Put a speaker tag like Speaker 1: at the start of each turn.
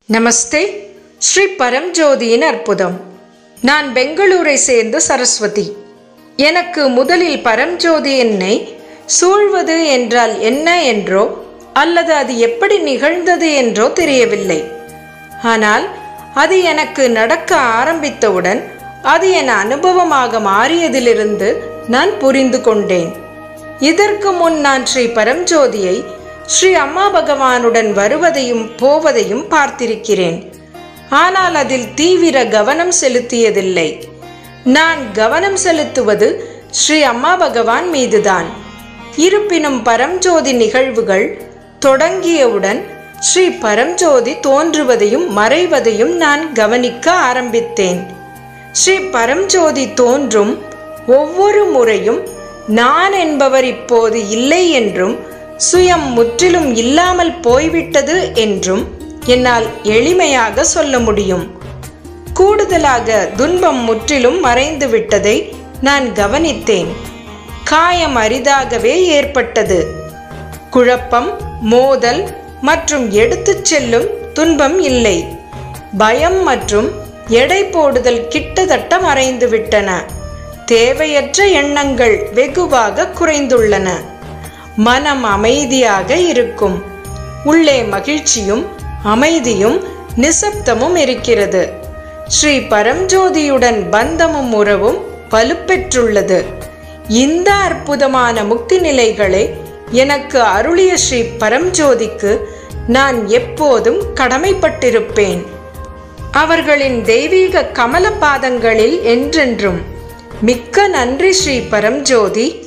Speaker 1: நமஸ்தே. ஸ்ரீ பரம்ஜோதியின் அற்புதம். நான் பெங்களூரை சேர்ந்த சரஸ்வதி. எனக்கு முதலில் பரம்ஜோதி என்னை சூழ்வது என்றால் என்ன என்றோ அல்லது அது எப்படி நிகழ்ந்தது என்றோ தெரியவில்லை. ஆனால் அது எனக்கு நடக்க ஆரம்பித்தவுடன் அது என் அனுபவமாக மாறியதிலிருந்து நான் புரிந்து கொண்டேன். இதற்கு முன் நான் ஸ்ரீ பரம்ஜோதியை ஸ்ரீ அம்மா பகவானுடன் வருவதையும் போவதையும் பார்த்திருக்கிறேன். ஆனால் அதில் தீவிர கவனம் செலுத்தியதில்லை. நான் கவனம் செலுத்துவது ஸ்ரீ அம்மா பகவான் மீதுதான். இருப்பினும் பரம்ஜோதி நிகழ்வுகள் தொடங்கியவுடன் ஸ்ரீ பரம்ஜோதி தோன்றுவதையும் மறைவதையும் நான் கவனிக்க ஆரம்பித்தேன். ஸ்ரீ பரம்ஜோதி தோன்றும் ஒவ்வொரு முறையும் நான் என்பவர் இப்போது இல்லை என்றும் சுயம் முற்றிலும் இல்லாமல் போய்விட்டது என்றும் என்னால் எளிமையாக சொல்ல முடியும். கூடுதலாக துன்பம் முற்றிலும் மறைந்து விட்டதை நான் கவனித்தேன். காயம் அரிதாகவே ஏற்பட்டது. குழப்பம், மோதல் மற்றும் எடுத்துச் செல்லும் துன்பம் இல்லை. பயம் மற்றும் எடை போடுதல் கிட்டத்தட்ட மறைந்து விட்டன. தேவையற்ற எண்ணங்கள் வெகுவாக குறைந்துள்ளன. மனம் அமைதியாக இருக்கும். உள்ளே மகிழ்ச்சியும் அமைதியும் நிசப்தமும் இருக்கிறது. ஸ்ரீ பரம்ஜோதியுடன் பந்தமும் உறவும் வலுப்பெற்றுள்ளது. இந்த அற்புதமான முக்தி நிலைகளை எனக்கு அருளிய ஸ்ரீ பரம்ஜோதிக்கு நான் எப்போதும் கடமைப்பட்டிருப்பேன். அவர்களின் தெய்வீக கமல பாதங்களில் என்றென்றும் மிக்க நன்றி ஸ்ரீ பரம்ஜோதி.